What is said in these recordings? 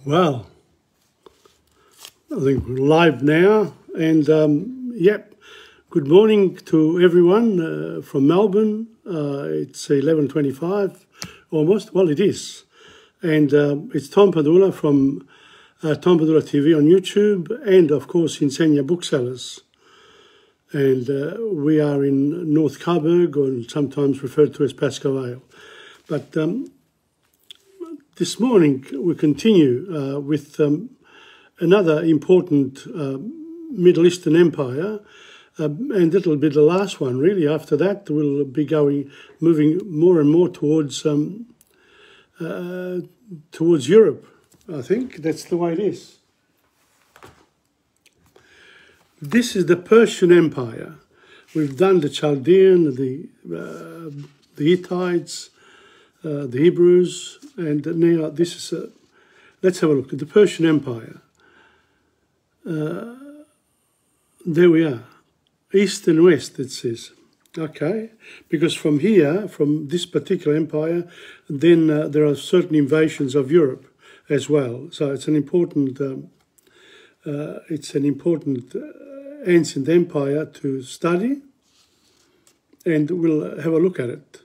Well, I think we're live now, and yep. Good morning to everyone from Melbourne. It's 11:25 almost. Well, it is, and it's Tom Padula from Tom Padula TV on YouTube, and of course Insania Booksellers. And we are in North Coburg, or sometimes referred to as Pascoe Vale. But this morning we continue with another important Middle Eastern empire, and that'll be the last one really. After that we'll be moving more and more towards Europe. I think that's the way it is. This is the Persian Empire. We've done the Chaldean, the Hittites, the Hebrews, and now this is let's have a look at the Persian Empire. There we are, east and west it says. Okay, because from here, from this particular empire, then there are certain invasions of Europe as well. So it's an important ancient empire to study, and we'll have a look at it.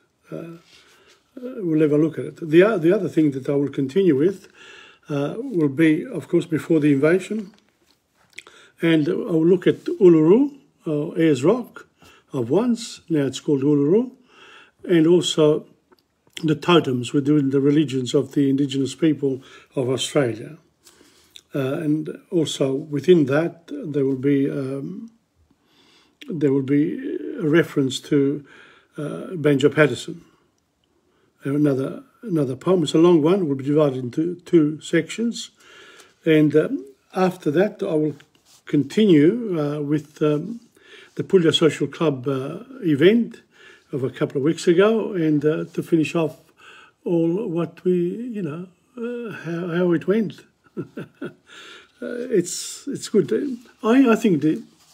The other thing that I will continue with will be, of course, before the invasion, and I'll look at Uluru, Ayers Rock of once, now it's called Uluru, and also the totems within the religions of the indigenous people of Australia. And also within that, there will be a reference to Banjo Paterson. Another poem. It's a long one. Will be divided into two sections, and after that, I will continue with the Puglia Social Club event of a couple of weeks ago, and to finish off all what we, how it went. It's good. I think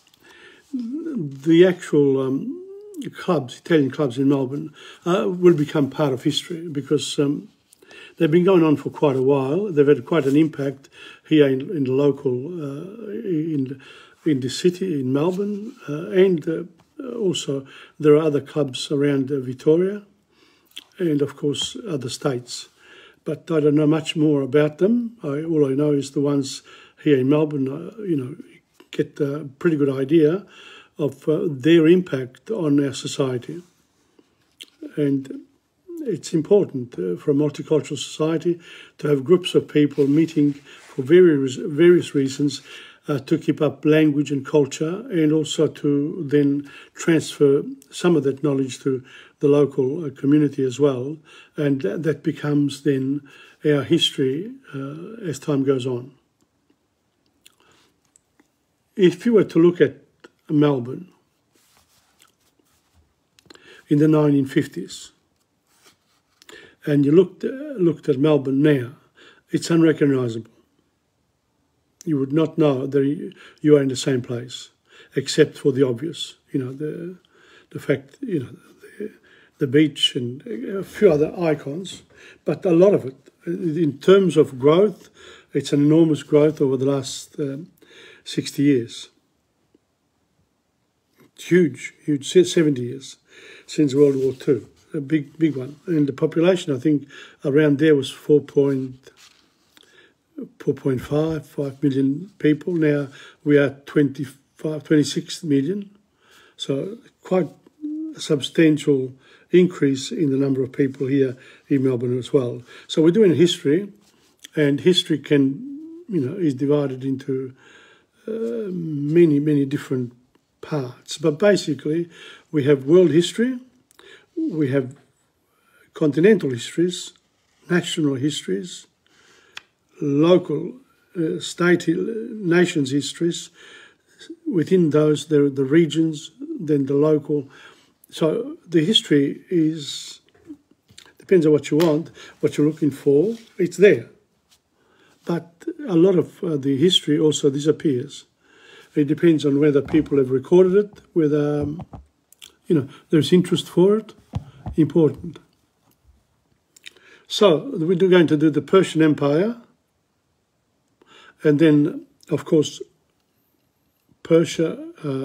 the actual clubs, Italian clubs in Melbourne, will become part of history, because they've been going on for quite a while. They've had quite an impact here in the local, in the city, in Melbourne, and also there are other clubs around Victoria, and of course other states. But I don't know much more about them. All I know is the ones here in Melbourne, get a pretty good idea of their impact on our society. And it's important for a multicultural society to have groups of people meeting for various reasons, to keep up language and culture, and also to then transfer some of that knowledge to the local community as well. And that becomes then our history as time goes on. If you were to look at Melbourne in the 1950s, and you looked at Melbourne now, it's unrecognisable. You would not know that you are in the same place, except for the obvious, the fact, the beach and a few other icons, but a lot of it, in terms of growth, it's an enormous growth over the last 60 years. Huge, 70 years since World War II, a big one. And the population, I think, around there was 4.5 million people. Now we are 26 million. So quite a substantial increase in the number of people here in Melbourne as well. So we're doing history, and history is divided into many different parts. But basically, we have world history, we have continental histories, national histories, local, state, nations histories. Within those, there are the regions, then the local. So the history depends on what you want, what you're looking for, it's there. But a lot of the history also disappears. It depends on whether people have recorded it, whether, there's interest for it. Important. So we're going to do the Persian Empire, And then, of course, Persia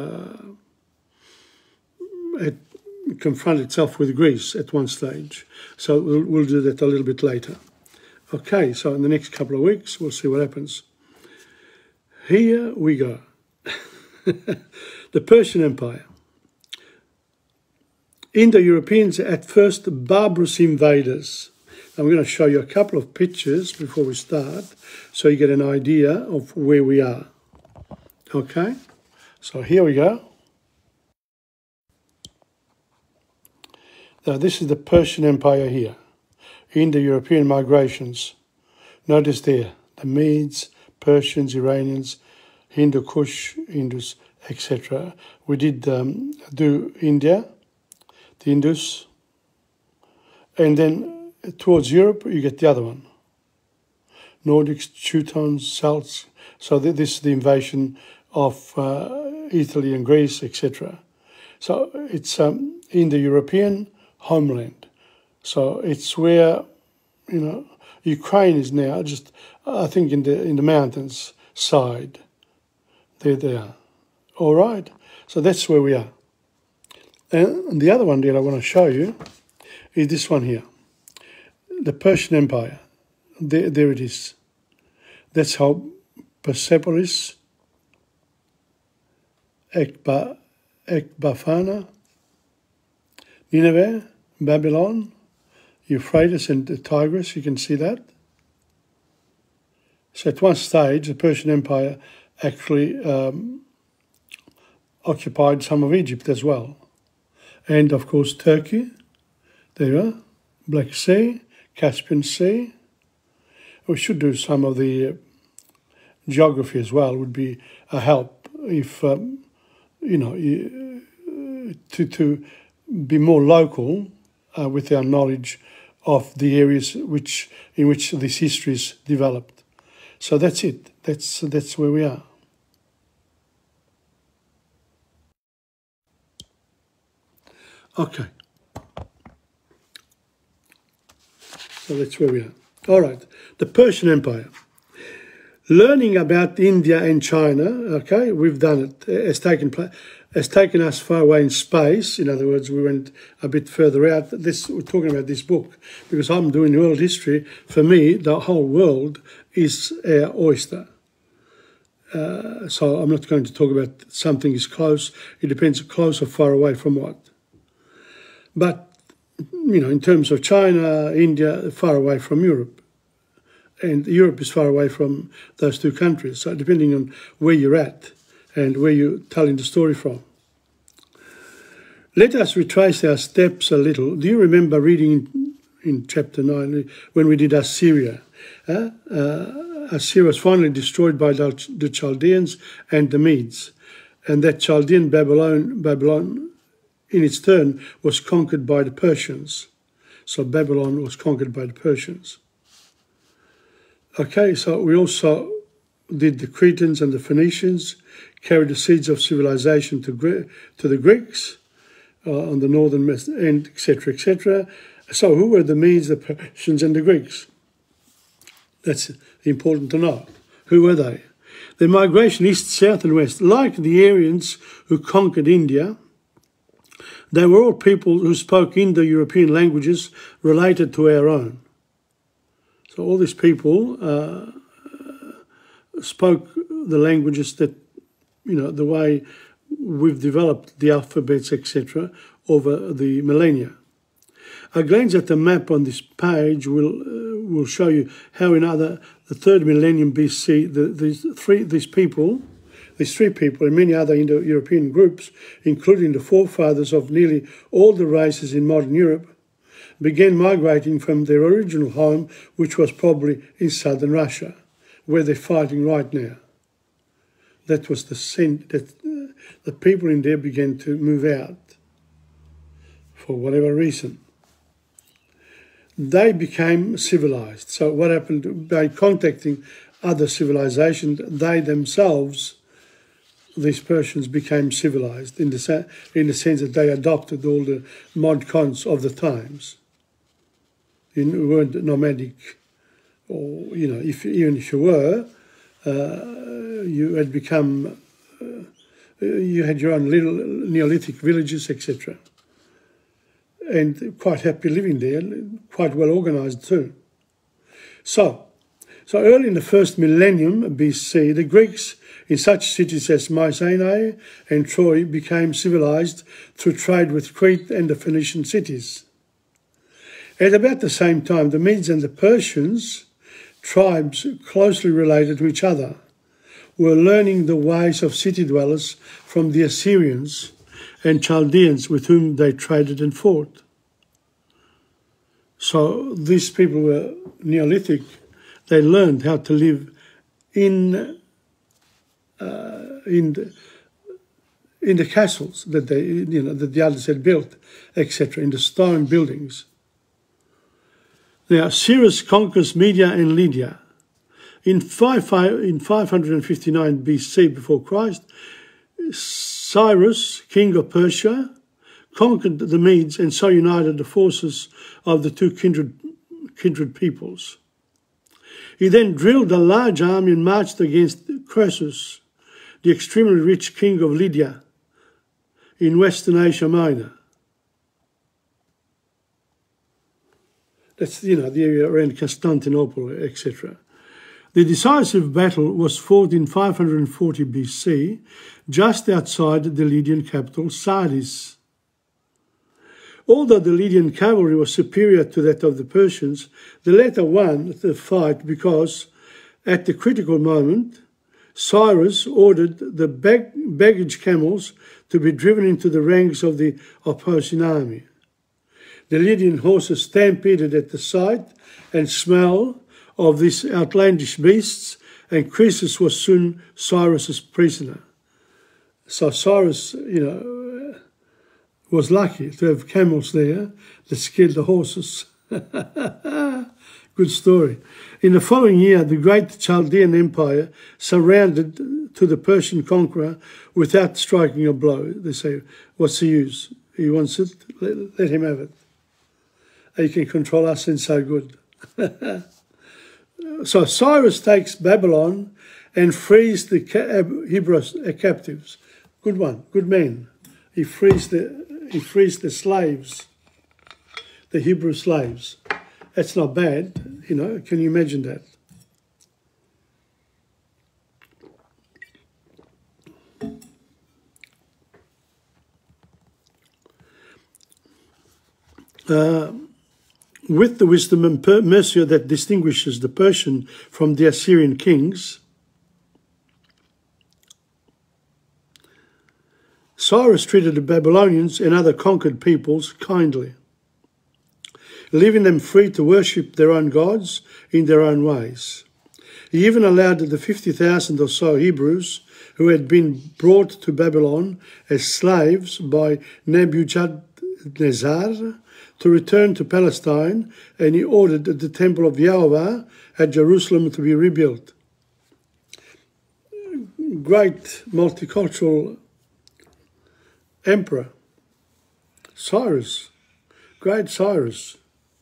had confronted itself with Greece at one stage. So we'll do that a little bit later. Okay, so in the next couple of weeks, we'll see what happens. Here we go. The Persian Empire. Indo-Europeans at first barbarous invaders. I'm going to show you a couple of pictures before we start so you get an idea of where we are. Okay, so here we go. Now this is the Persian Empire here. Indo-European migrations. Notice there, the Medes, Persians, Iranians, Hindu Kush, Indus, etc. We did do India, the Indus, and then towards Europe you get the other one. Nordics, Teutons, Celts. So this is the invasion of Italy and Greece, etc. So it's Indo-European homeland. So it's where, you know, Ukraine is now, just I think in the mountains side. There they are. All right. So that's where we are. And the other one that I want to show you is this one here, the Persian Empire. There it is. That's how Persepolis, Ecbatana, Nineveh, Babylon, Euphrates and the Tigris, you can see that. So at one stage, the Persian Empire actually occupied some of Egypt as well. And of course Turkey, there you are, Black Sea, Caspian Sea. We should do some of the geography as well, would be a help if, you know, to be more local with our knowledge of the areas in which this history is developed. So that's it. That's where we are. Okay. So that's where we are. All right. The Persian Empire. Learning about India and China, okay, we've done it. It's taken us far away in space. In other words, we went a bit further out. We're talking about this book because I'm doing world history. For me, the whole world is our oyster. So I'm not going to talk about something is close. It depends close or far away from what. But, you know, in terms of China, India, far away from Europe. And Europe is far away from those two countries. So depending on where you're at and where you're telling the story from. Let us retrace our steps a little. Do you remember reading in chapter 9 when we did Assyria? Assyria was finally destroyed by the Chaldeans and the Medes. And that Chaldean Babylon, in its turn, was conquered by the Persians. So Babylon was conquered by the Persians. Okay, so we also did the Cretans and the Phoenicians, carried the seeds of civilization to the Greeks on the northern end, etc., etc. So who were the Medes, the Persians and the Greeks? That's important to know. Who were they? Their migration east, south and west, like the Aryans who conquered India, they were all people who spoke Indo-European languages related to our own. So all these people spoke the languages that, you know, the way we've developed the alphabets, etc., over the millennia. A glance at the map on this page will show you how in the third millennium BC, these three people and many other Indo-European groups, including the forefathers of nearly all the races in modern Europe, began migrating from their original home, which was probably in southern Russia, where they're fighting right now. That was the sense that the people in there began to move out for whatever reason. They became civilized. So what happened by contacting other civilizations, they themselves, these Persians, became civilized in the sense that they adopted all the mod cons of the times. You weren't nomadic, or, you know, even if you were, you had become, you had your own little Neolithic villages, etc. And quite happy living there, quite well organised too. So early in the first millennium BC, the Greeks in such cities as Mycenae and Troy became civilized through trade with Crete and the Phoenician cities. At about the same time, the Medes and the Persians, tribes closely related to each other, were learning the ways of city dwellers from the Assyrians and Chaldeans with whom they traded and fought. So these people were Neolithic. They learned how to live in the castles that that the others had built, etc., in the stone buildings. Now, Cyrus conquers Media and Lydia. In 559 BC before Christ, Cyrus, king of Persia, conquered the Medes and so united the forces of the two kindred peoples. He then drilled a large army and marched against Croesus, the extremely rich king of Lydia, in Western Asia Minor. That's, the area around Constantinople, etc. The decisive battle was fought in 540 BC, just outside the Lydian capital, Sardis. Although the Lydian cavalry was superior to that of the Persians, the latter won the fight because, at the critical moment, Cyrus ordered the baggage camels to be driven into the ranks of the opposing army. The Lydian horses stampeded at the sight and smell of these outlandish beasts, and Croesus was soon Cyrus's prisoner. So Cyrus, was lucky to have camels there that scared the horses. Good story. In the following year, the great Chaldean Empire surrendered to the Persian conqueror without striking a blow. They say, what's the use? He wants it, let him have it. He can control us and so good. So Cyrus takes Babylon and frees the Hebrew captives. Good one, good man. He frees the slaves, the Hebrew slaves. That's not bad, can you imagine that? With the wisdom and mercy that distinguishes the Persian from the Assyrian kings, Cyrus treated the Babylonians and other conquered peoples kindly, leaving them free to worship their own gods in their own ways. He even allowed the 50,000 or so Hebrews who had been brought to Babylon as slaves by Nebuchadnezzar to return to Palestine, and he ordered the temple of Yahweh at Jerusalem to be rebuilt. Great multicultural emperor, Cyrus, great Cyrus.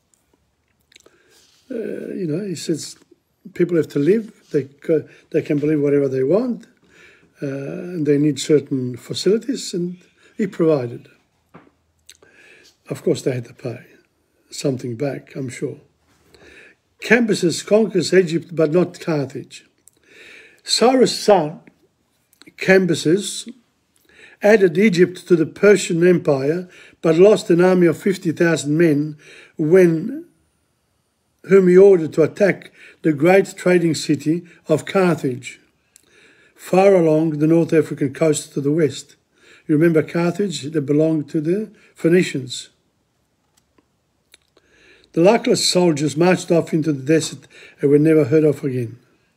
He says people have to live, they can believe whatever they want, and they need certain facilities, and he provided. Of course, they had to pay something back, I'm sure. Cambyses conquers Egypt, but not Carthage. Cyrus' son, Cambyses, added Egypt to the Persian Empire, but lost an army of 50,000 men whom he ordered to attack the great trading city of Carthage, far along the North African coast to the west. You remember Carthage? That belonged to the Phoenicians. The luckless soldiers marched off into the desert and were never heard of again.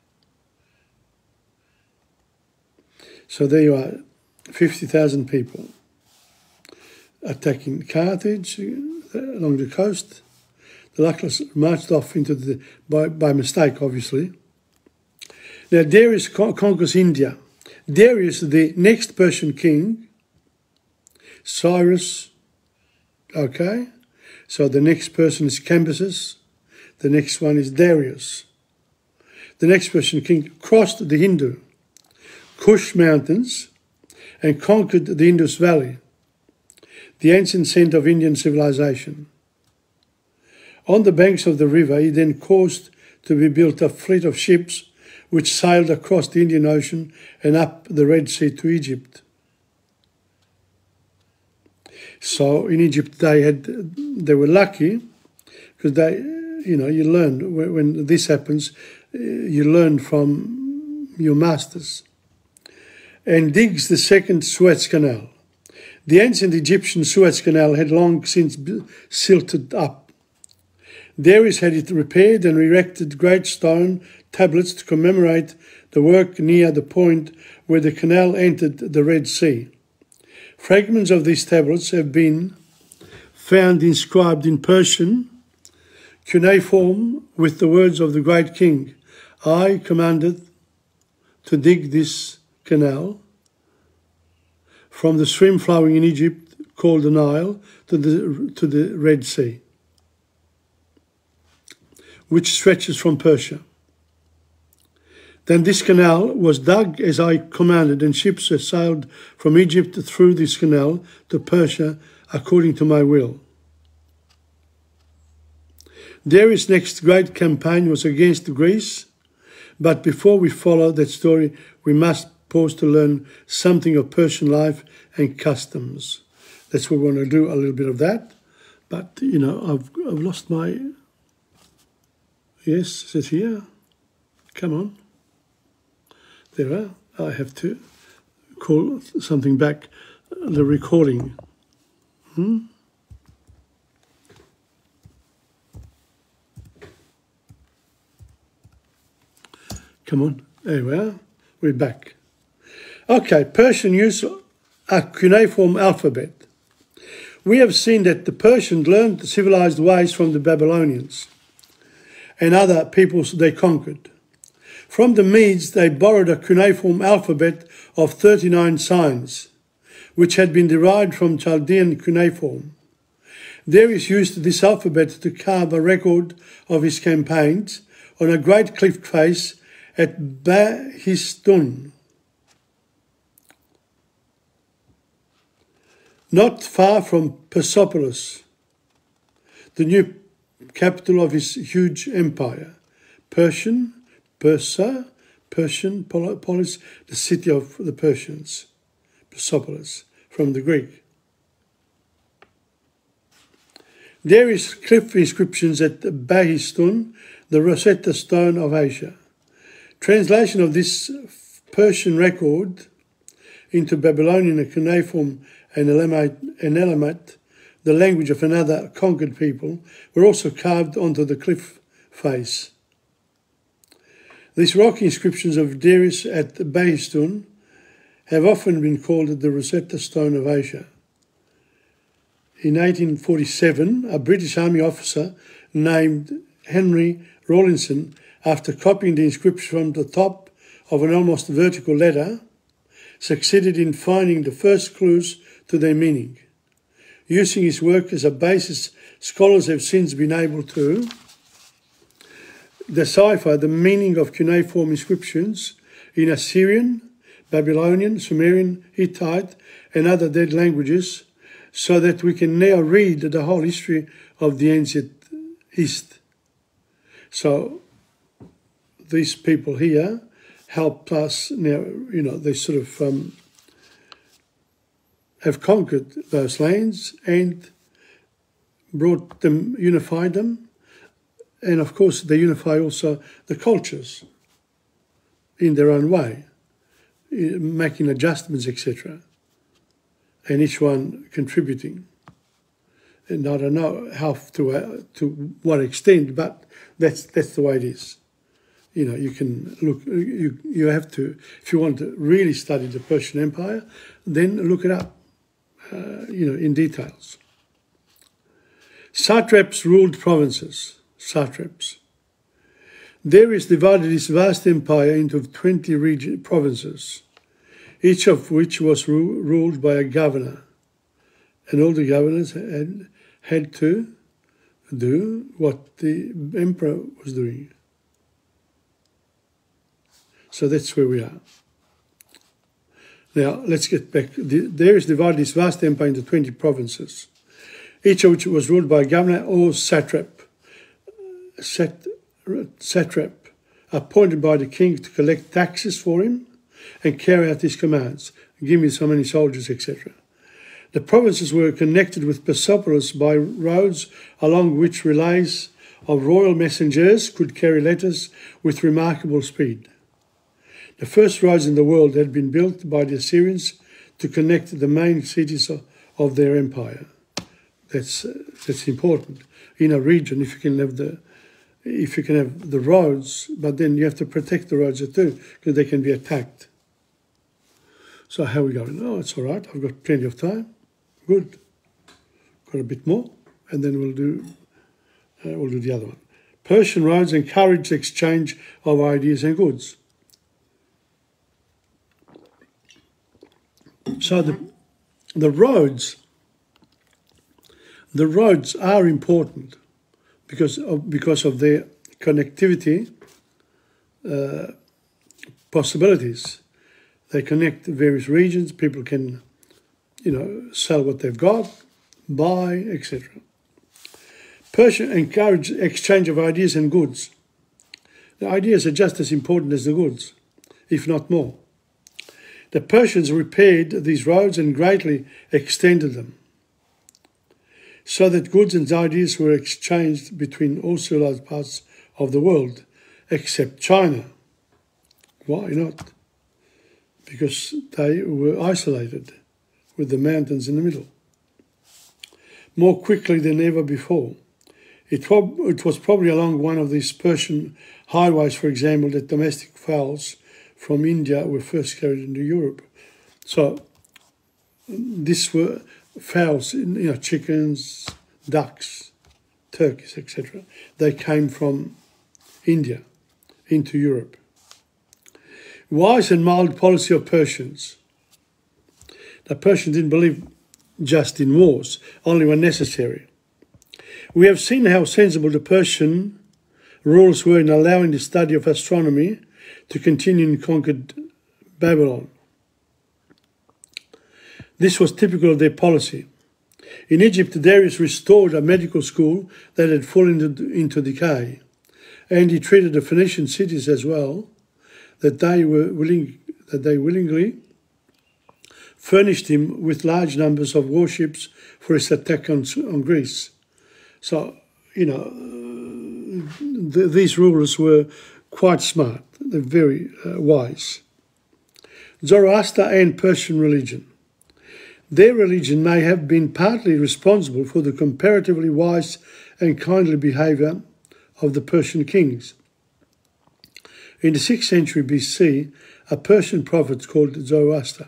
So there you are, 50,000 people attacking Carthage along the coast. The luckless marched off into by mistake, obviously. Now Darius conquers India. Darius, the next Persian king, Cyrus, okay? So the next person is Cambyses. The next one is Darius. the next Persian king, crossed the Hindu Kush mountains and conquered the Indus Valley, the ancient centre of Indian civilization. On the banks of the river, he then caused to be built a fleet of ships which sailed across the Indian Ocean and up the Red Sea to Egypt. So in Egypt they were lucky because you learn when this happens, you learn from your masters. And digs the second Suez Canal. The ancient Egyptian Suez Canal had long since silted up. Darius had it repaired and erected great stone tablets to commemorate the work near the point where the canal entered the Red Sea. Fragments of these tablets have been found inscribed in Persian, cuneiform, with the words of the great king, "I commanded to dig this canal from the stream flowing in Egypt called the Nile to the Red Sea, which stretches from Persia. Then this canal was dug as I commanded, and ships sailed from Egypt through this canal to Persia according to my will." Darius' next great campaign was against Greece, but before we follow that story, we must pause to learn something of Persian life and customs. That's what we want to do, a little bit of that. But, I've lost my... Yes, is it here? Come on. There we are. I have to call something back, the recording. Come on. There we are. We're back. Okay, Persian use a cuneiform alphabet. We have seen that the Persians learned civilized ways from the Babylonians and other peoples they conquered. From the Medes, they borrowed a cuneiform alphabet of 39 signs, which had been derived from Chaldean cuneiform. Darius used this alphabet to carve a record of his campaigns on a great cliff face at Behistun, not far from Persepolis, the new capital of his huge empire. Polis, the city of the Persians, Persepolis, from the Greek. Darius' cliff inscriptions at Behistun, the Rosetta Stone of Asia. Translation of this Persian record into Babylonian cuneiform and Elamite, the language of another conquered people, were also carved onto the cliff face. These rock inscriptions of Darius at Behistun have often been called the Rosetta Stone of Asia. In 1847, a British Army officer named Henry Rawlinson, after copying the inscription from the top of an almost vertical ladder, succeeded in finding the first clues to their meaning. Using his work as a basis, scholars have since been able to decipher the meaning of cuneiform inscriptions in Assyrian, Babylonian, Sumerian, Hittite, and other dead languages, so that we can now read the whole history of the ancient East. So these people here help us now, they sort of have conquered those lands and brought them, unified them. And of course, they unify also the cultures in their own way, making adjustments, etc. And each one contributing. And I don't know how to what extent, but that's the way it is. You can look. You have to, if you want to really study the Persian Empire, then look it up. In details. Satraps ruled provinces. Satraps. Darius divided his vast empire into 20 provinces, each of which was ruled by a governor, and all the governors had to do what the emperor was doing. So that's where we are. Now, let's get back. Darius divided his vast empire into 20 provinces, each of which was ruled by a governor or satrap, appointed by the king to collect taxes for him and carry out his commands. Give me so many soldiers, etc. The provinces were connected with Persepolis by roads along which relays of royal messengers could carry letters with remarkable speed. The first roads in the world had been built by the Assyrians to connect the main cities of their empire. That's important in a region. If you can have the roads, but then you have to protect the roads too, because they can be attacked. So how are we going? Oh, it's all right. I've got plenty of time. Good. Got a bit more, and then we'll do the other one. Persian roads encouraged exchange of ideas and goods. So the roads are important because of their connectivity possibilities. They connect various regions. People can, sell what they've got, buy, etc. Persia encouraged exchange of ideas and goods. The ideas are just as important as the goods, if not more. The Persians repaired these roads and greatly extended them, so that goods and ideas were exchanged between all civilized parts of the world, except China. Why not? Because they were isolated with the mountains in the middle. More quickly than ever before. It was probably along one of these Persian highways, for example, that domestic fowls from India were first carried into Europe. So these were fowls, chickens, ducks, turkeys, etc. They came from India into Europe. Wise and mild policy of Persians. The Persians didn't believe just in wars, only when necessary. We have seen how sensible the Persian rulers were in allowing the study of astronomy to continue in conquered Babylon. This was typical of their policy. In Egypt, Darius restored a medical school that had fallen into decay, and he treated the Phoenician cities as well, that they willingly furnished him with large numbers of warships for his attack on Greece. So, these rulers were quite smart. They're very wise. Zoroaster and Persian religion. Their religion may have been partly responsible for the comparatively wise and kindly behaviour of the Persian kings. In the 6th century BC, a Persian prophet called Zoroaster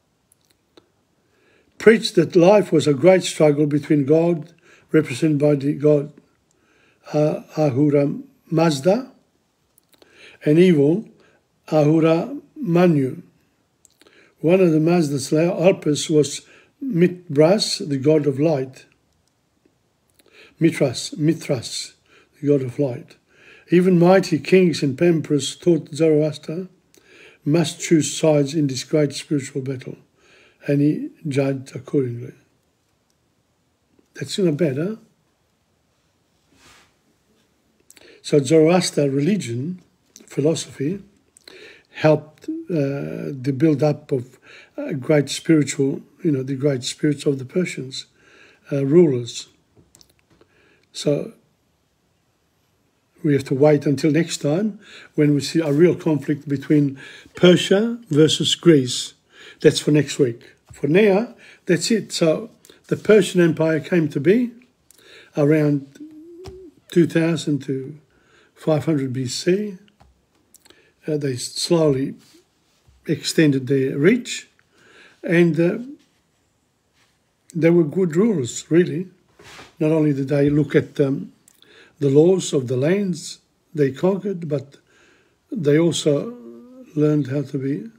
preached that life was a great struggle between God, represented by the god Ahura Mazda, and evil Ahura Manu. One of the Mazda's helpers was Mithras, the god of light. Mithras, the god of light. Even mighty kings and emperors taught Zoroaster must choose sides in this great spiritual battle, and he judged accordingly. That's not bad, huh? So Zoroaster religion, philosophy, helped the build-up of great spiritual, the great spirits of the Persians, rulers. So we have to wait until next time when we see a real conflict between Persia versus Greece. That's for next week. For now, that's it. So the Persian Empire came to be around 2000 to 500 BC. They slowly extended their reach, and they were good rulers, really. Not only did they look at the laws of the lands they conquered, but they also learned how to be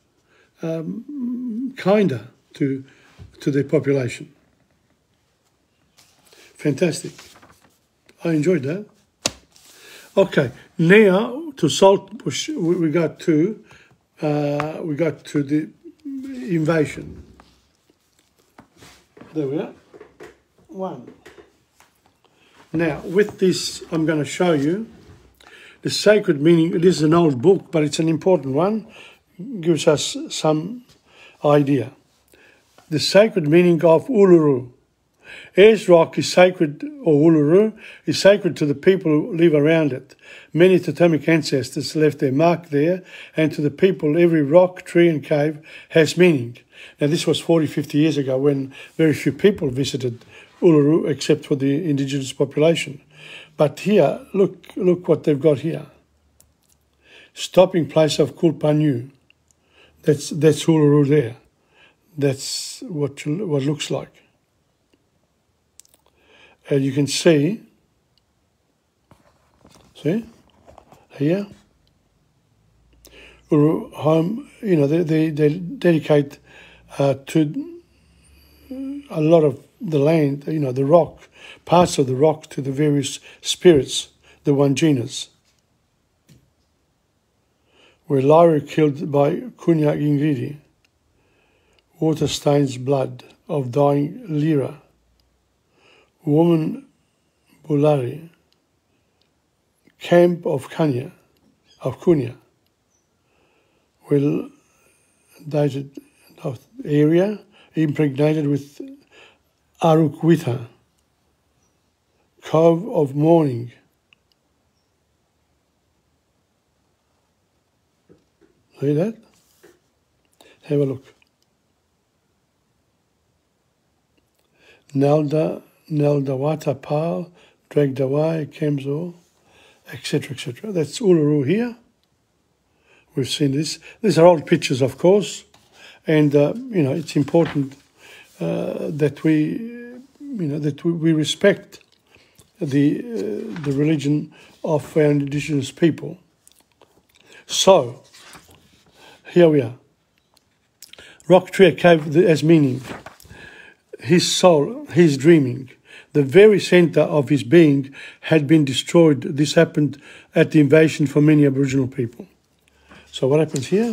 kinder to their population. Fantastic. I enjoyed that. Okay, now to Saltbush, we got to the invasion. There we are. One. Now, with this, I'm going to show you the sacred meaning. This is an old book, but it's an important one. It gives us some idea. The sacred meaning of Uluru. Ayers Rock is sacred, or Uluru, is sacred to the people who live around it. Many totemic ancestors left their mark there, and to the people, every rock, tree and cave has meaning. Now, this was 40, 50 years ago when very few people visited Uluru except for the indigenous population. But here, look what they've got here. Stopping place of Kulpanu. That's Uluru there. That's what it looks like. And you can see here, Uluru home, you know, they dedicate to a lot of the land, you know, the rock, parts of the rock to the various spirits, the Wanjinas. Where Lyra killed by Kunya Ingiri, water stains blood of dying Lyra, woman Bulari, camp of Kunya, well dated area impregnated with Arukwita, cove of mourning. See that? Have a look. Neldawata Pal, Dragdawai, Kemzo, etc., etc. That's Uluru here. We've seen this. These are old pictures, of course, and you know, it's important that we respect the religion of our indigenous people. So here we are. Rock Tree Cave as meaning. His soul, his dreaming, the very centre of his being had been destroyed. This happened at the invasion for many Aboriginal people. So what happens here?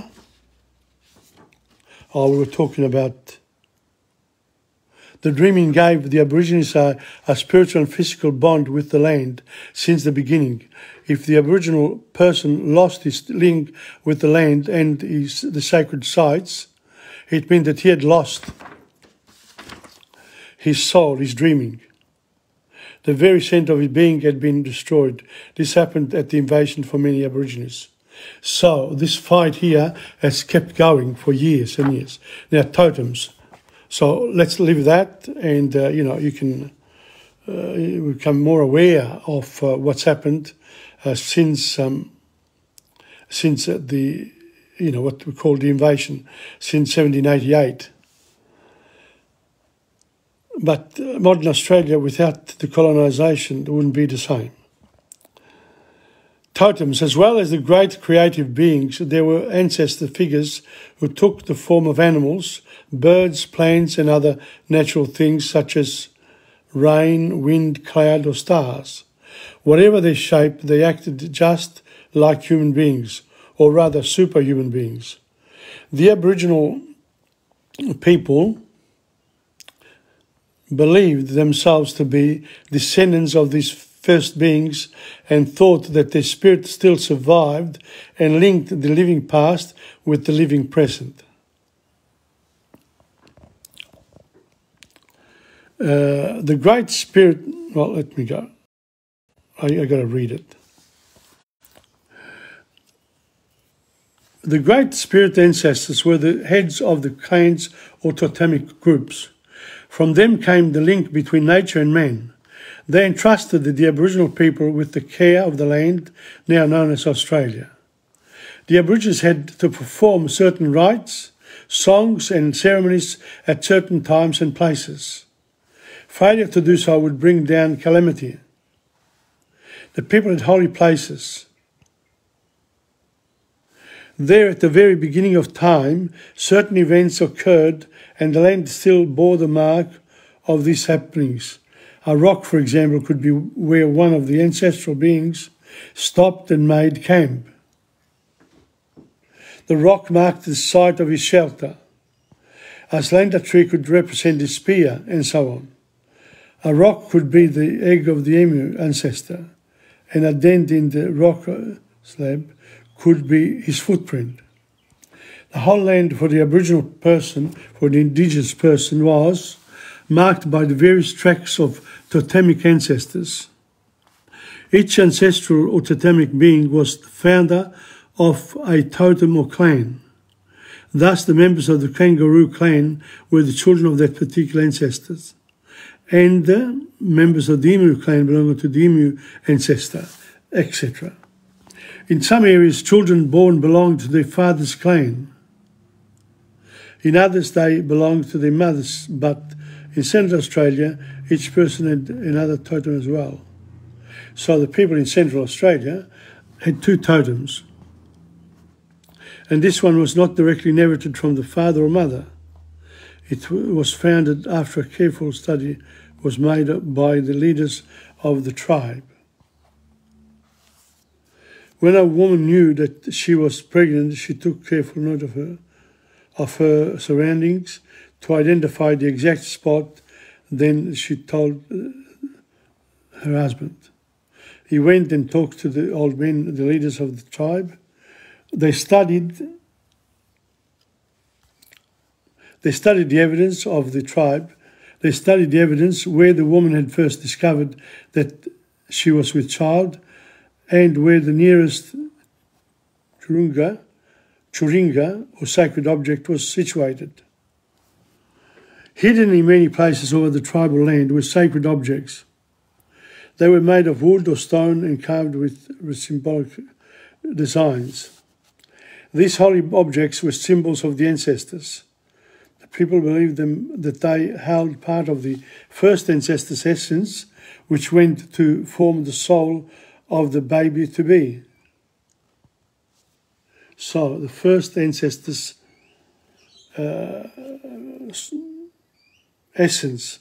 Oh, we were talking about the dreaming gave the Aborigines a spiritual and physical bond with the land since the beginning. If the Aboriginal person lost his link with the land and the sacred sites, it meant that he had lost his soul, his dreaming. The very centre of his being had been destroyed. This happened at the invasion for many Aborigines. So this fight here has kept going for years and years. Now, totems. So let's leave that, and you know, you can become more aware of what's happened since the, you know, what we call the invasion, since 1788. But modern Australia, without the colonisation, wouldn't be the same. Totems, as well as the great creative beings, there were ancestor figures who took the form of animals, birds, plants and other natural things such as rain, wind, cloud or stars. Whatever their shape, they acted just like human beings, or rather superhuman beings. The Aboriginal people believed themselves to be descendants of these first beings and thought that their spirit still survived and linked the living past with the living present. The Great Spirit, well, let me go. I got to read it. The Great Spirit ancestors were the heads of the clans or totemic groups. From them came the link between nature and man. They entrusted the Aboriginal people with the care of the land, now known as Australia. The Aborigines had to perform certain rites, songs and ceremonies at certain times and places. Failure to do so would bring down calamity. The people had holy places. There, at the very beginning of time, certain events occurred and the land still bore the mark of these happenings. A rock, for example, could be where one of the ancestral beings stopped and made camp. The rock marked the site of his shelter. A slender tree could represent his spear, and so on. A rock could be the egg of the emu ancestor, and a dent in the rock slab could be his footprint. The whole land for the Aboriginal person, for the indigenous person, was marked by the various tracks of totemic ancestors. Each ancestral or totemic being was the founder of a totem or clan. Thus, the members of the kangaroo clan were the children of that particular ancestors, and the members of the emu clan belonging to the emu ancestor, etc. In some areas, children born belonged to their father's clan. In others, they belonged to their mothers, but in Central Australia, each person had another totem as well. So the people in Central Australia had two totems. And this one was not directly inherited from the father or mother. It was founded after a careful study was made by the leaders of the tribe. When a woman knew that she was pregnant, she took careful note of her surroundings to identify the exact spot. Then she told her husband. He went and talked to the old men, the leaders of the tribe. They studied the evidence of the tribe. They studied the evidence where the woman had first discovered that she was with child and where the nearest churinga or sacred object was situated. Hidden in many places over the tribal land were sacred objects. They were made of wood or stone and carved with symbolic designs. These holy objects were symbols of the ancestors. The people believed that they held part of the first ancestor's essence, which went to form the soul of the baby to be. So the first ancestor's essence.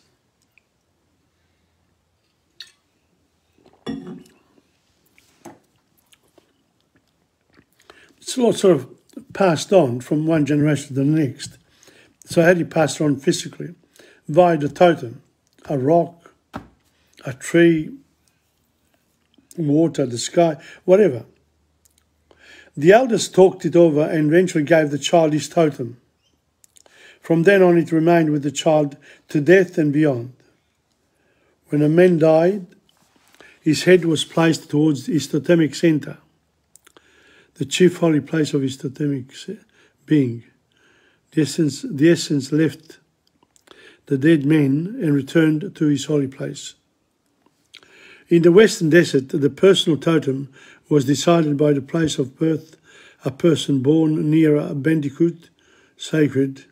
It's all sort of passed on from one generation to the next. So how do you pass it on physically? Via the totem, a rock, a tree, water, the sky, whatever. The elders talked it over and eventually gave the child his totem. From then on it remained with the child to death and beyond. When a man died, his head was placed towards his totemic centre, the chief holy place of his totemic being. The essence left the dead man and returned to his holy place. In the Western Desert, the personal totem was decided by the place of birth, a person born near a bandicoot, sacred.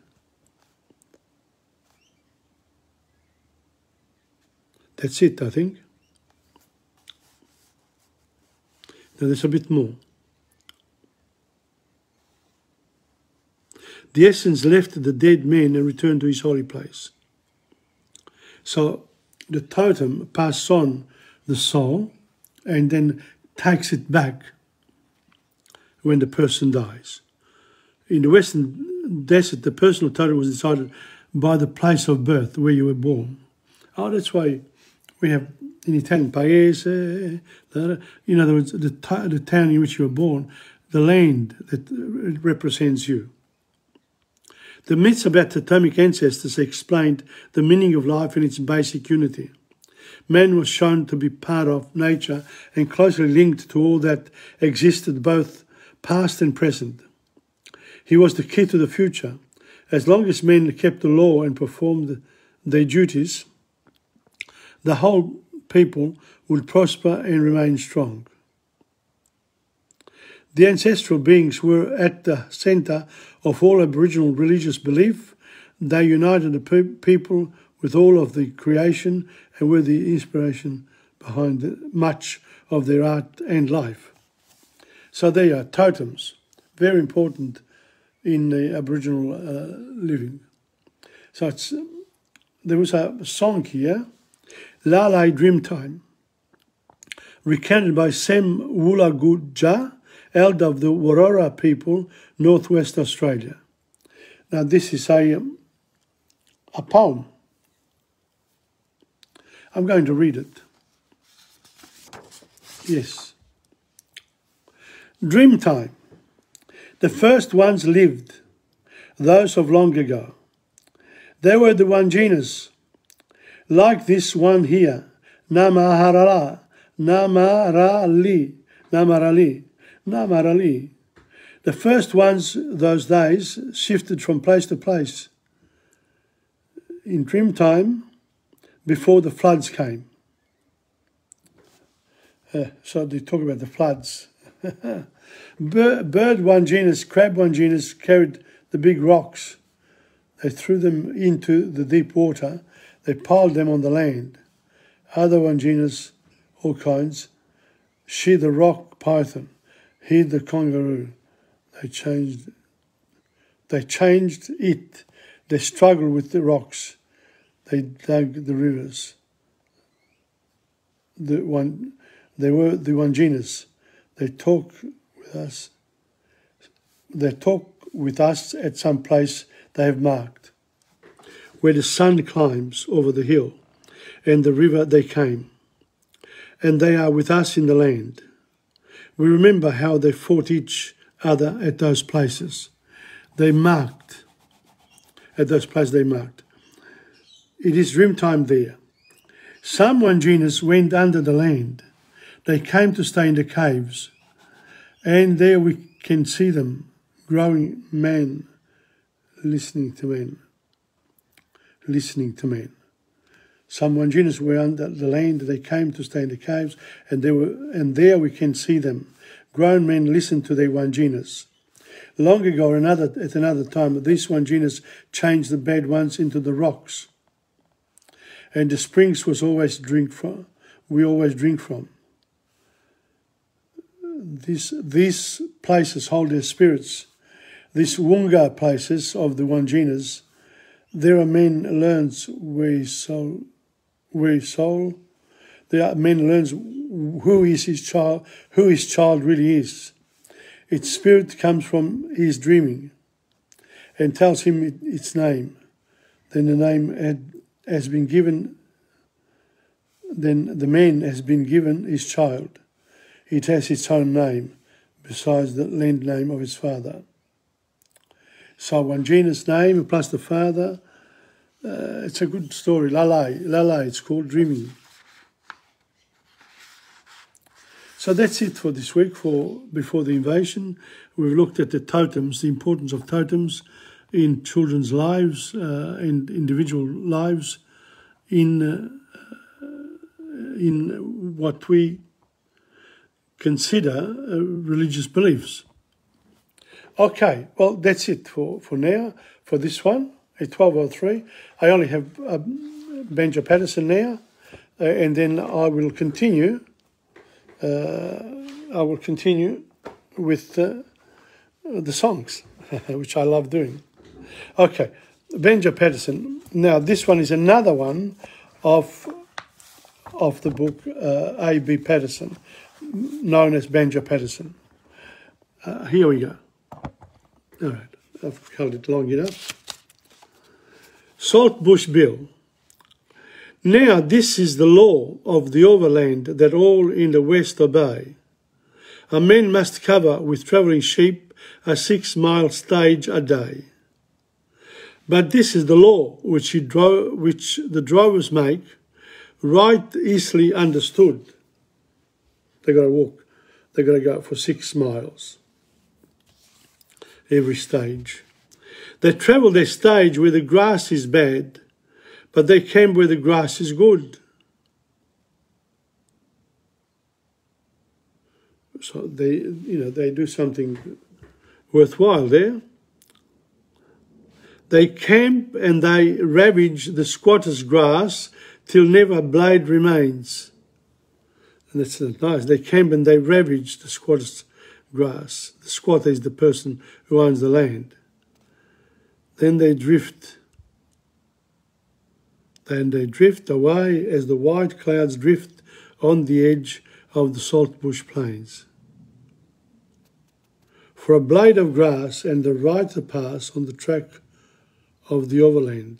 That's it, I think. Now there's a bit more. The essence left the dead man and returned to his holy place. So the totem passes on the soul and then takes it back when the person dies. In the Western Desert, the personal totem was decided by the place of birth, where you were born. Oh, that's why we have in Italian, paese, in other words, the town in which you were born, the land that represents you. The myths about totemic ancestors explained the meaning of life in its basic unity. Man was shown to be part of nature and closely linked to all that existed, both past and present. He was the key to the future. As long as men kept the law and performed their duties, the whole people would prosper and remain strong. The ancestral beings were at the centre of all Aboriginal religious belief. They united the people with all of the creation and were the inspiration behind much of their art and life. So they are totems, very important in the Aboriginal living. So there was a song here, Lalai Dreamtime, recounted by Sam Woolagudja elder of the Warora people, northwest Australia. Now this is a poem. I'm going to read it. Yes. Dreamtime. The first ones lived, those of long ago. They were the Wanjinas, like this one here, Namarali, Namarali. The first ones those days shifted from place to place in Dreamtime before the floods came. So they talk about the floods. Bird Wanjinas, crab Wanjinas carried the big rocks. They threw them into the deep water. They piled them on the land. Other Wanjinas, all kinds, she the rock python, he the kangaroo. They changed it. They struggled with the rocks. They dug the rivers. They were the Wanjinas. They talk with us. They talk with us at some place they have marked, where the sun climbs over the hill, and the river they came. And they are with us in the land. We remember how they fought each other at those places. They marked. At those places they marked. It is Dreamtime there. Some Wanjinas went under the land. They came to stay in the caves. And there we can see them, growing man, listening to men. Listening to men. Some Wanjinas were under the land. They came to stay in the caves. And there we can see them. Grown men listen to their Wanjinas. Long ago, at another time, these Wanjinas changed the bad ones into the rocks. And the springs we always drink from. These places hold their spirits. These Wunga places of the Wanjinas, there are men learns where soul. There are men learns who his child really is. Its spirit comes from his dreaming and tells him its name. Then the name has been given. Then the man has been given his child. It has its own name, besides the land name of his father. So Wanjina's name plus the father. It's a good story. Lalai. It's called Dreaming. So that's it for this week. Before the invasion, we've looked at the totems, the importance of totems in children's lives and individual lives, in what we consider religious beliefs. Okay, well, that's it for now, for this one, at 12:03. I only have Benja Patterson now, and then I will continue. With the songs, which I love doing. Okay, Benja Patterson. Now, this one is another one of the book A.B. Patterson, known as Benja Patterson. Here we go. All right, I've held it long enough. Saltbush Bill. Now this is the law of the overland that all in the west obey. A man must cover with travelling sheep a 6-mile stage a day. But this is the law which the drovers make, right easily understood. They've got to walk. They've got to go for 6 miles every stage. They travel their stage where the grass is bad, but they camp where the grass is good. So they do something worthwhile there. They camp and they ravage the squatter's grass till never a blade remains. And that's nice. They camp and they ravage the squatter's grass. The squatter is the person who owns the land. Then they drift. And they drift away as the white clouds drift on the edge of the Saltbush Plains. for a blade of grass and the right to pass on the track of the overland.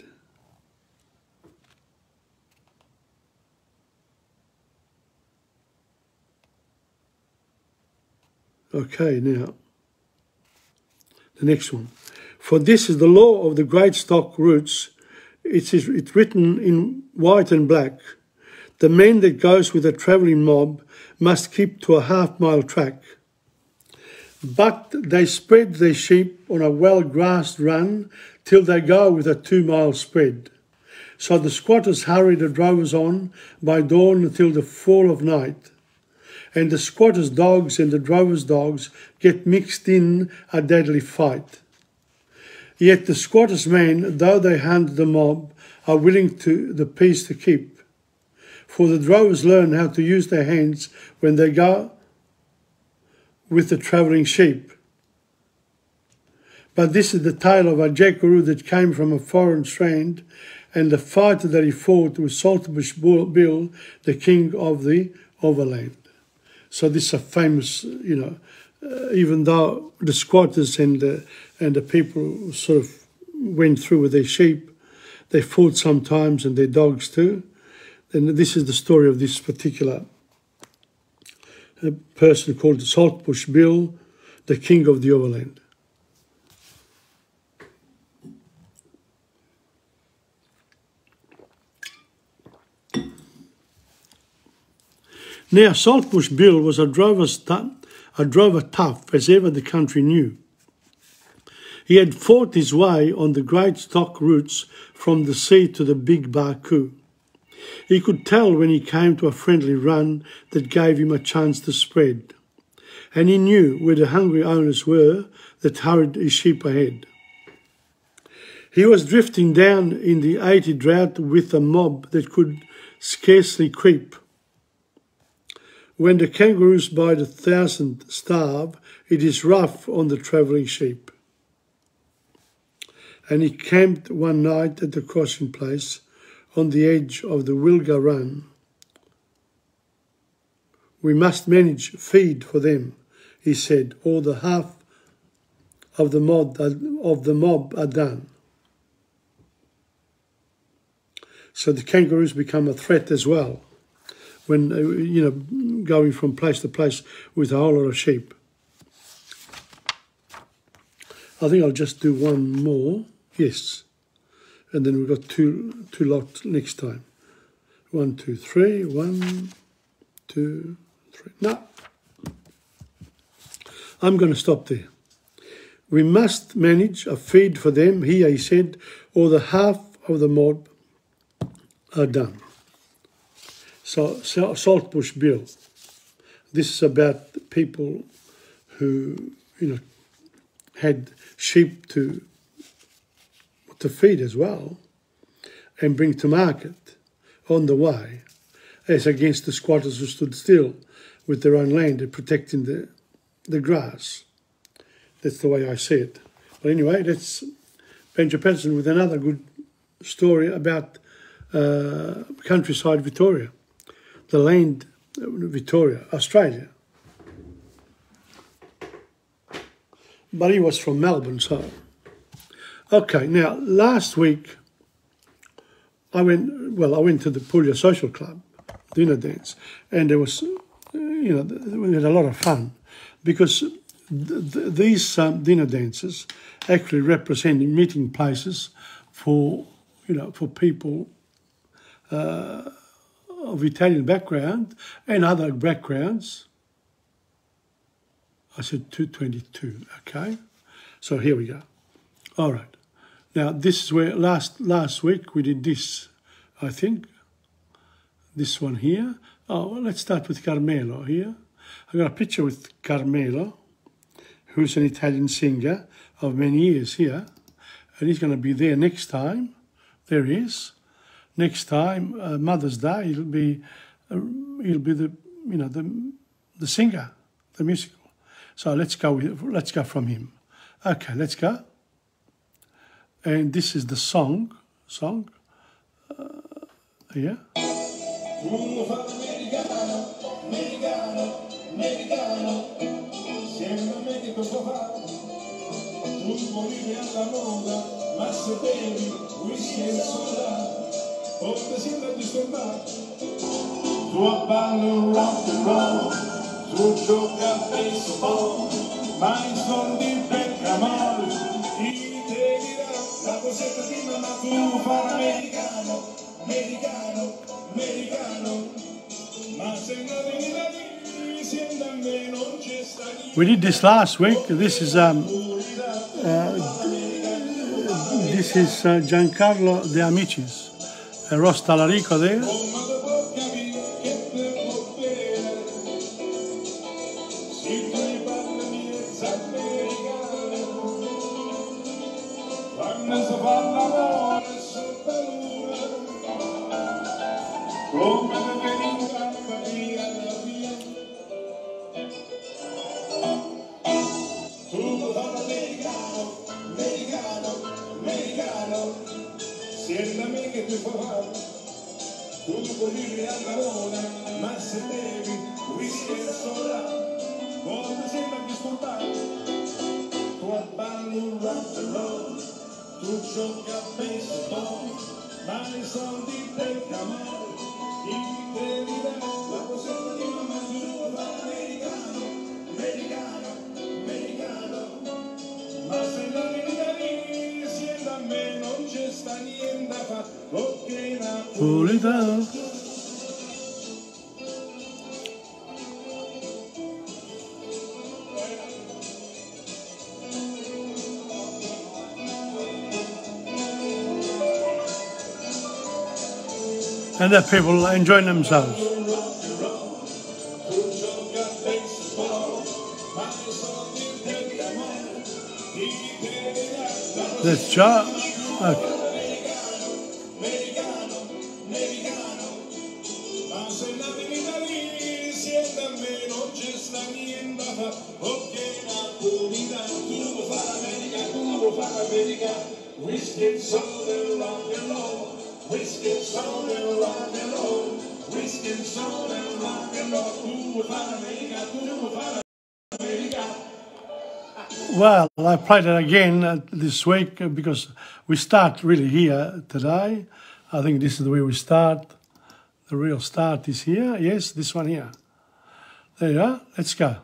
Okay, now, the next one. For this is the law of the great stock routes. It's written in white and black. The man that goes with a travelling mob must keep to a half-mile track. But they spread their sheep on a well-grassed run till they go with a 2-mile spread. So the squatters hurry the drovers on by dawn until the fall of night. And the squatters' dogs and the drovers' dogs get mixed in a deadly fight. Yet the squatters' men, though they hunt the mob, are willing to the peace to keep. For the drovers learn how to use their hands when they go with the travelling sheep. But this is the tale of a jackaroo that came from a foreign strand, and the fight that he fought with Saltbush Bill, the king of the overland. So this is a famous, even though the squatters and the people sort of went through with their sheep, they fought sometimes and their dogs too. And this is the story of this particular person called Saltbush Bill, the king of the overland. Now, Saltbush Bill was a drover tough as ever the country knew. He had fought his way on the great stock routes from the sea to the Big Barcoo. He could tell when he came to a friendly run that gave him a chance to spread. And he knew where the hungry owners were that hurried his sheep ahead. He was drifting down in the 80 drought with a mob that could scarcely creep. When the kangaroos by the 1,000 starve, it is rough on the travelling sheep. And he camped one night at the crossing place on the edge of the Wilga Run. We must manage feed for them, he said, or the half of the mob are done. So the kangaroos become a threat as well when, going from place to place with a whole lot of sheep. I think I'll just do one more. Yes. And then we've got two lots next time. 1, 2, 3. 1, 2, 3. No. I'm going to stop there. We must manage a feed for them, he said, or the half of the mob are done. So Saltbush Bill. This is about people who, had sheep to feed as well and bring to market on the way, as against the squatters who stood still with their own land and protecting the grass. That's the way I see it. But anyway, that's Benja Patterson with another good story about countryside Victoria, the land Victoria, Australia. But he was from Melbourne, so. Okay, now last week I went to the Puglia Social Club dinner dance, and there was, we had a lot of fun because these dinner dances actually represent meeting places for people of Italian background and other backgrounds. I said 222, okay? So here we go. All right. Now, this is where last week we did this, I think. This one here. Oh, well, let's start with Carmelo here. I've got a picture with Carmelo, who's an Italian singer of many years here. And he's going to be there next time. There he is. Next time, Mother's Day, he'll be the singer, the musical. So let's go from him. Okay, let's go. And this is the song. Yeah. Tu morire alla moda, ma se bevi whisky e soda, forse sembra disturbato. Tu abballi rock and roll, tu giochi a baseball, ma i soldi per camar, chi te dirà la cosetta di mamma, tu fai l'americano, americano, americano, ma se non vieni da lì, siendo a me non c'è sta niente. We did this last week. This is Giancarlo De Amicis, Ross Talarico there. Siéntame que te favor, tú puoi alla ma se bevi whisky e soda, come sembra disturbato. Tu abballi un rock and roll, tu giochi a baseball, ma i soldi per camare, chi te dirà la cosetta di mamma, tu fai americano, americano, americano, ma se non vieni da lì, siendo a me non c'è sta niente da fare, perché la Puritano. And the people enjoying themselves. That's Joe. Okay. Whiskey, soda, rock and roll. Whiskey, soda, rock and roll. Whiskey, soda, rock and roll. Well, I played it again this week because we start really here today. I think this is the way we start. The real start is here. Yes, this one here. There you are. Let's go.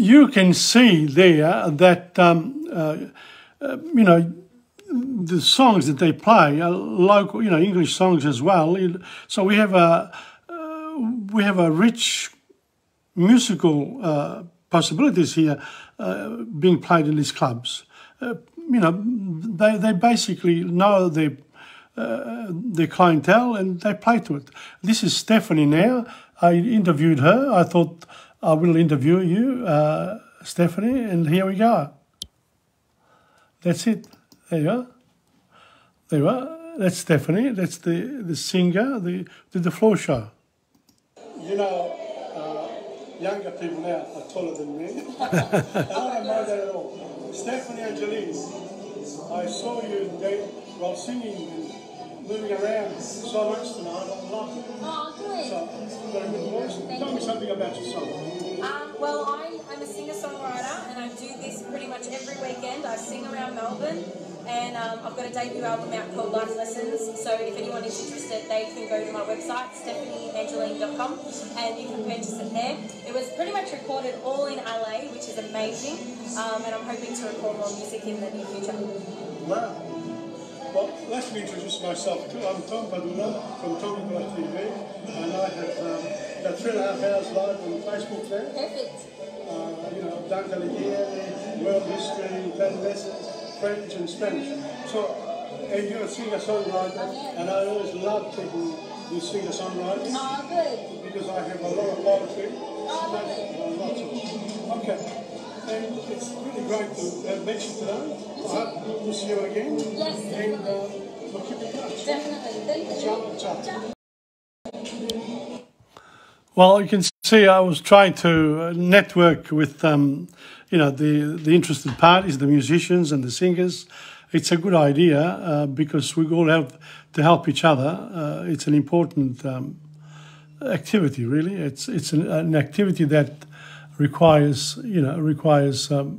you can see there that, you know, the songs that they play are local, you know, English songs as well. So we have a rich musical possibilities here being played in these clubs. You know, they basically know their clientele and they play to it. This is Stephanie now. I interviewed her. I thought I will interview you, Stephanie, and here we go. That's it. There you are. There you are. That's Stephanie. That's the singer, the floor show. You know, younger people now are taller than me. I don't know that at all. Stephanie Angelis, I saw you while singing and moving around so much tonight. I loved it. Oh, good. So, you've got a good voice. Tell me something about your song. Well, I'm a singer-songwriter and I do this pretty much every weekend. I sing around Melbourne and I've got a debut album out called Life Lessons. So if anyone is interested, they can go to my website, stephanieangeline.com, and you can purchase it there. It was pretty much recorded all in LA, which is amazing, and I'm hoping to record more music in the near future. Wow. Well, let me introduce myself too. I'm Tom Padula from Tom Padula TV, and I have got 3.5 hours live on Facebook there. Perfect. You know, Dante Alighieri, world history, Latin lessons, French and Spanish. So, and you're a singer-songwriter, and I always love people who singer-songwriters. Oh, good. Because I have a lot of poetry. Oh, lovely. Lots of. Okay. And it's really great to have met you today. I hope we'll see you again. Yes, definitely. And we'll keep in touch. Definitely. Thank you. Ciao, ciao. Well, you can see I was trying to network with, you know, the interested parties, the musicians and the singers. It's a good idea because we all have to help each other. It's an important activity, really. It's an activity that requires, you know, requires a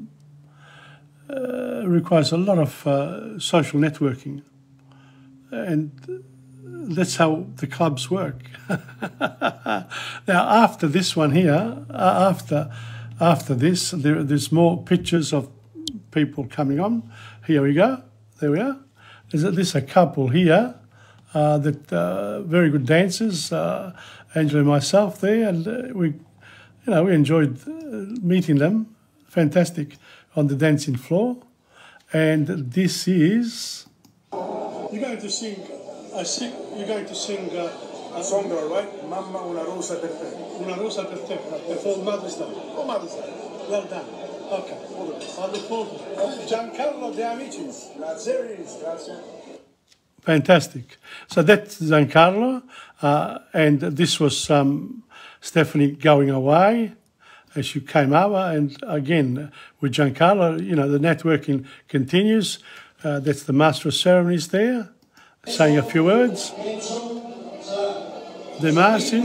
lot of social networking, and that's how the clubs work. Now, after this one here, after this, there's more pictures of people coming on. Here we go. There we are. There's a couple here that very good dancers, Angela and myself there, and we enjoyed meeting them. Fantastic on the dancing floor. And this is. You're going to sing. You're going to sing a song, right? Mamma una rosa per te. Una rosa per te. For Mother's Day. For Mother's Day. Well done. Okay. I look forward to it. Giancarlo De Amicis. Grazie. Fantastic. So that's Giancarlo, and this was Stephanie going away as she came over, and again with Giancarlo, you know, the networking continues. That's the Master of Ceremonies there, saying a few words. De Masi.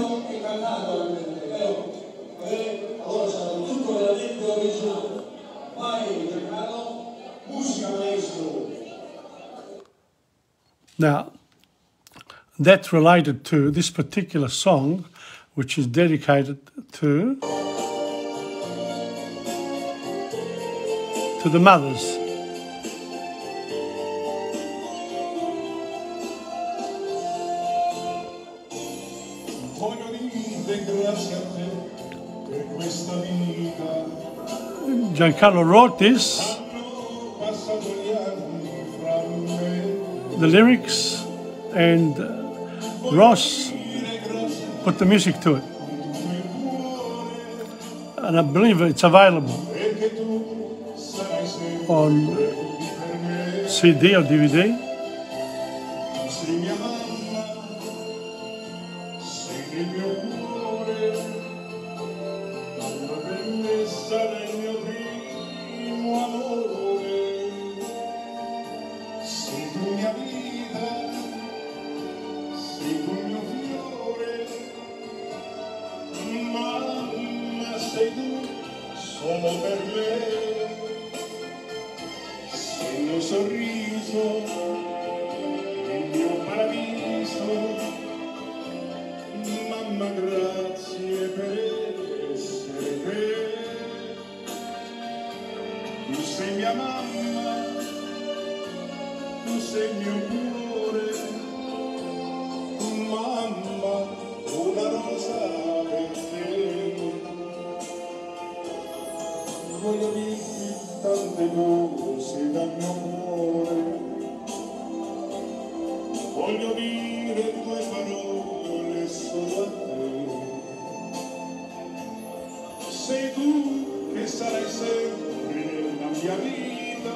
Now, that's related to this particular song, which is dedicated to the mothers. Giancarlo wrote this, the lyrics, and Ross put the music to it. And I believe it's available on CD or DVD. sei mio cuore, mamma, una rosa per te. Voglio dirti tante cose dal mio cuore, voglio dire tue parole solo a te. Sei tu che sarai sempre nella mia vita,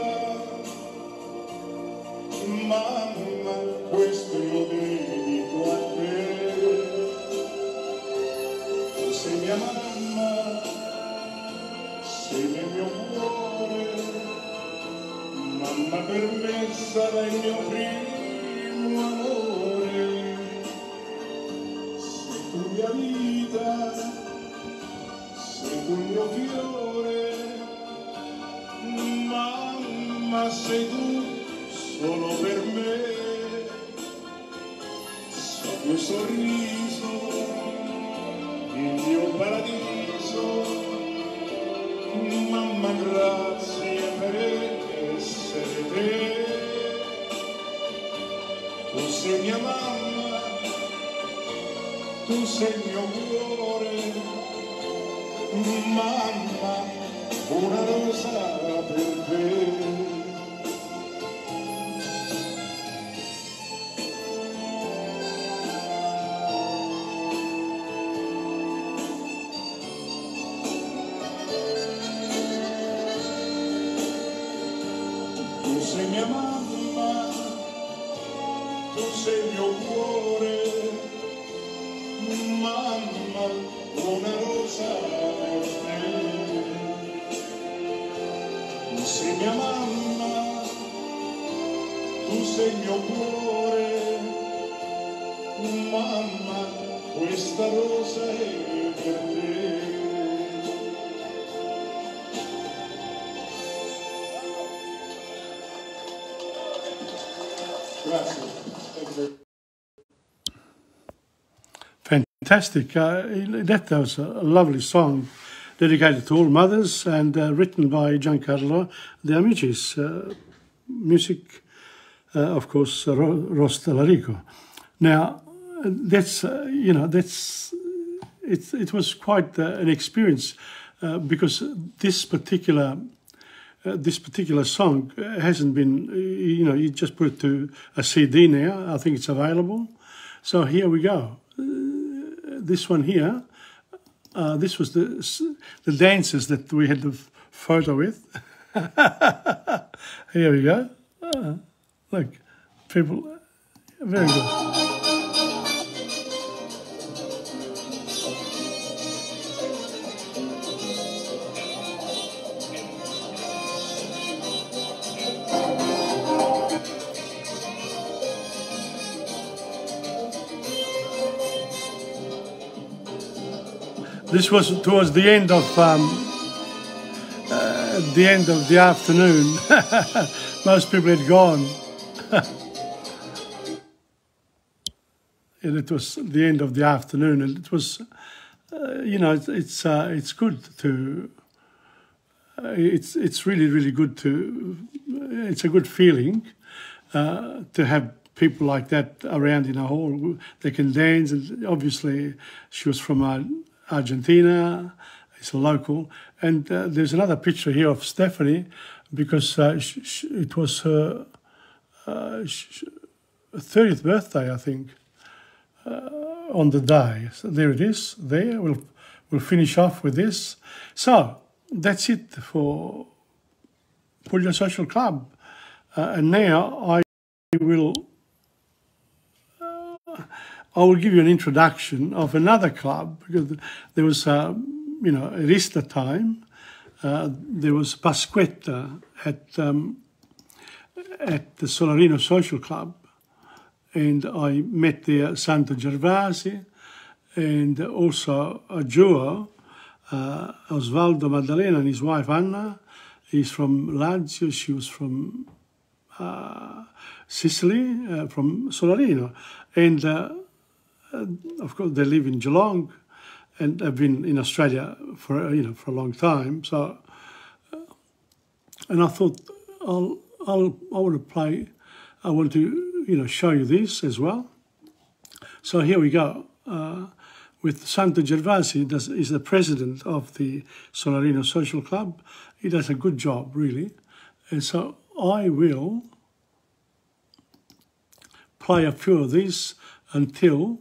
mamma, questo io dedico a te. Tu sei mia mamma, sei nel mio cuore, mamma, per me sarai il mio primo amore. Sei tu mia vita, sei tu il mio fiore, mamma, sei tu solo per me. Sei il tuo sorriso, il mio paradiso, mamma, grazie per essere te. Tu sei mia mamma, tu sei il mio cuore, mamma, una rosa per te. Tu sei mia mamma, tu sei il mio cuore, mamma, una rosa per te. Tu sei mia mamma, tu sei il mio cuore, mamma, questa rosa è per te. Grazie. Fantastic. That was a lovely song dedicated to all mothers and written by Giancarlo De Amicis. Music, of course, Ros Talarico. Now, that's, it was quite an experience because this particular song hasn't been, you just put it to a CD now. I think it's available. So here we go. This one here, this was the dancers that we had the photo with. Here we go. Look, people, very good. This was towards the end of the afternoon. Most people had gone, and it was the end of the afternoon. And it was, it's good to. It's really good to. It's a good feeling to have people like that around in a hall. They can dance, and obviously she was from Argentina. It's a local. And there's another picture here of Stephanie because it was her 30th birthday, I think, on the day. So there it is. There, we'll finish off with this. So that's it for Puglia Social Club. And now I will give you an introduction of another club because there was, at Easter time, there was Pasquetta at the Solarino Social Club, and I met there Santo Gervasi and also a duo, Osvaldo Maddalena and his wife Anna. He's from Lazio, she was from Sicily, from Solarino, and of course they live in Geelong and have been in Australia for a long time. So, and I thought I want to play I want to, show you this as well. So here we go. With Santo Gervasi, is the president of the Solarino Social Club. He does a good job, really. And so I will play a few of these until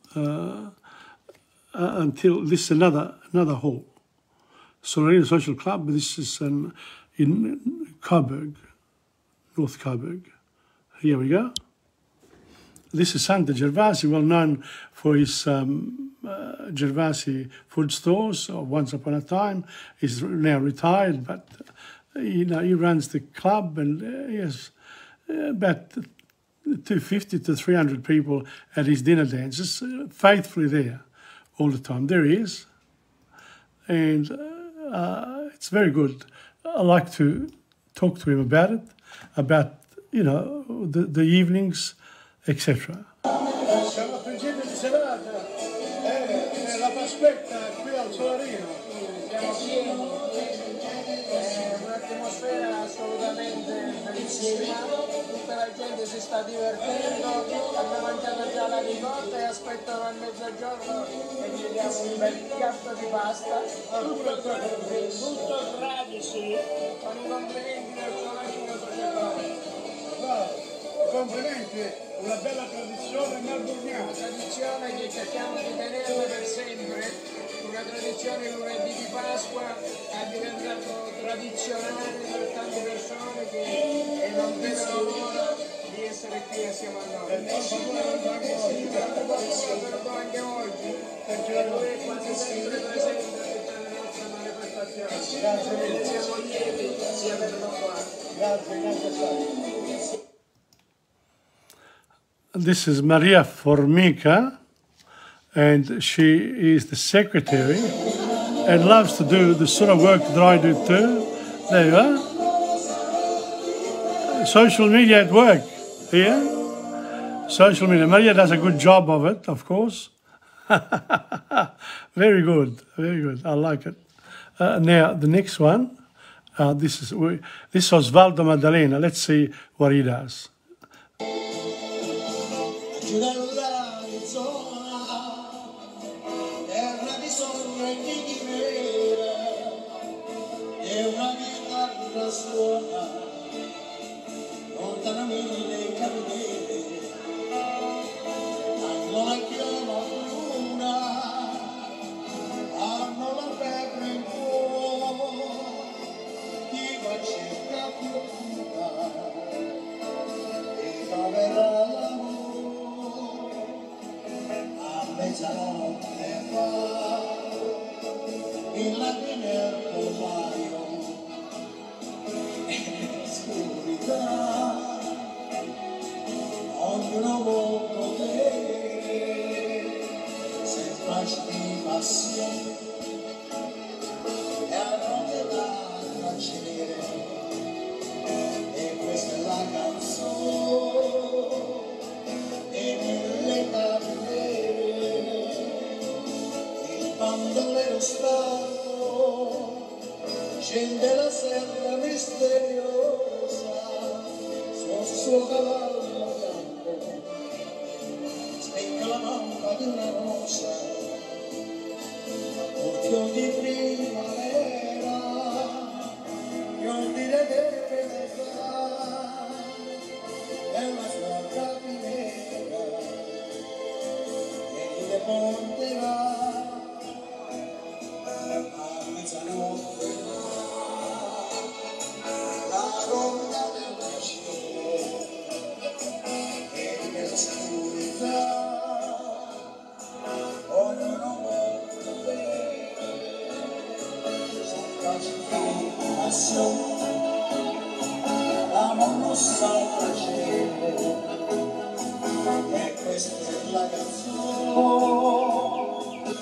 this is another hall. Solarino Social Club. This is in Coburg, North Coburg. Here we go. This is Santo Gervasi, well known for his Gervasi food stores. Once upon a time, he's now retired, but he runs the club, and he has about 250 to 300 people at his dinner dances, faithfully there all the time. There he is, and it's very good. I like to talk to him about it, about the evenings, etc. Siamo a principio di serata, la Paspetta qui al Solarino. Siamo pieni, un'atmosfera assolutamente bellissima, tutta la gente si sta divertendo, hanno mangiato già la ricotta e aspettano a mezzogiorno e gli diamo un bel piatto di pasta, tutto tradici, con i complimenti del Solarino Sociale. Complimenti, una bella tradizione melbourniana. Una tradizione che cerchiamo di tenere per sempre, una tradizione lunedì di Pasqua è diventato tradizionale per tante persone che non vedono l'ora di essere qui assieme a noi. Per favore anche oggi, perché lui è quasi sempre presente a tutte le nostre manifestazioni. Grazie. Siamo lieti di averlo qua. Grazie. This is Maria Formica, and she is the secretary and loves to do the sort of work that I do too. There you are. Social media at work here. Social media. Maria does a good job of it, of course. Very good, very good. I like it. Now, the next one, this is Osvaldo Maddalena. Let's see what he does. Terra di sogno e di chimere, e una chitarra suona, lontana mille capitoli, hanno la chioma bruna, hanno la febbre in cuore, chi va a cercare più pura, e troverà mezzanotte fa in lacrime al pollaio e nell'oscurità ognuno può potere se faccio di passione e a notte la tracciere e questa è la canzone e nelle capite bandolero stanco scende la serra misteriosa sul suo cavallo bianco specca la mamma di una rosa occhio di primavera non dire che pensa è una sua capinera e le porterà la ronda del cielo e nell'oscurità ognuno vuole bene sul calcio di passione l'amore non sa piacere e questa è la canzone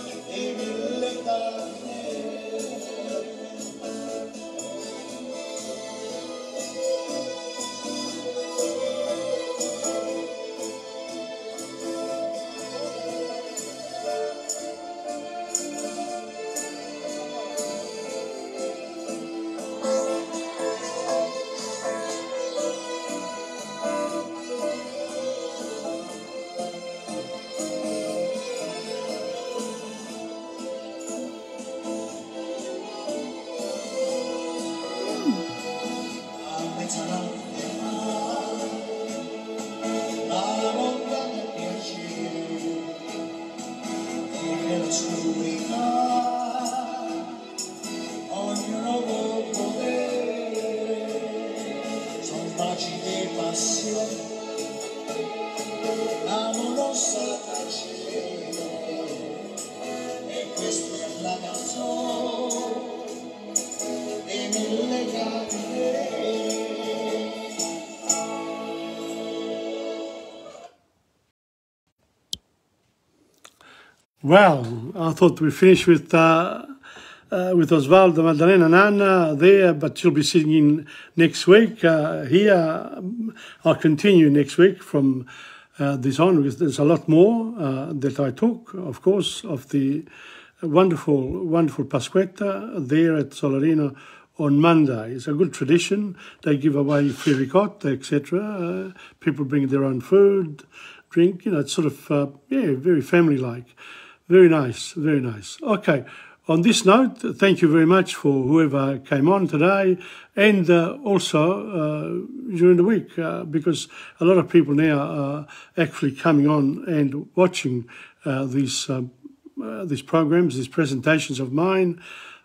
Well, I thought we finished with Osvaldo, Maddalena, and Anna there, but she'll be singing next week. Here, I'll continue next week from this on, because there's a lot more that I took, of course, of the wonderful Pasquetta there at Solarino on Monday. It's a good tradition. They give away free ricotta, etc. People bring their own food, drink. It's sort of, very family-like. Very nice, very nice. Okay, on this note, thank you very much for whoever came on today, and also during the week, because a lot of people now are actually coming on and watching these programs, these presentations of mine.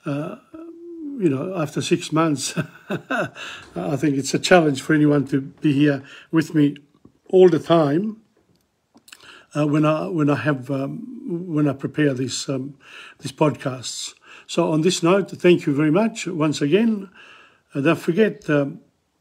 After 6 months, I think it's a challenge for anyone to be here with me all the time. When I prepare these podcasts. So on this note, thank you very much once again. Don't forget Tom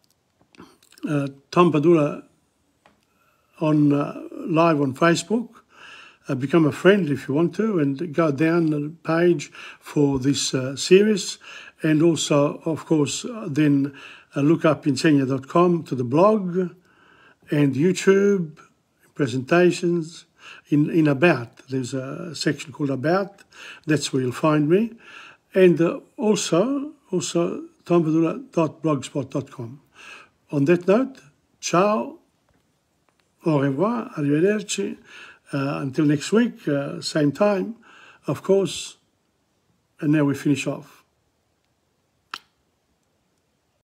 Padula on live on Facebook. Become a friend if you want to, and go down the page for this series, and also, of course, then look up insegna.com to the blog and YouTube. Presentations in About. There's a section called About. That's where you'll find me. And also tompadula.blogspot.com. On that note, ciao, au revoir, arrivederci. Until next week, same time, of course. And now we finish off.